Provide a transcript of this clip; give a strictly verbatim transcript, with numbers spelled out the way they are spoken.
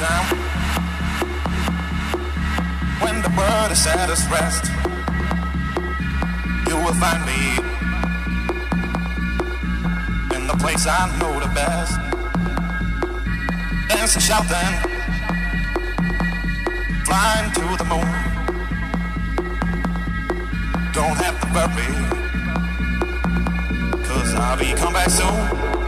time, when the world is at its rest, you will find me in the place I know the best, dancing, shouting, flying to the moon. Don't have to worry, 'cause I'll be come back soon.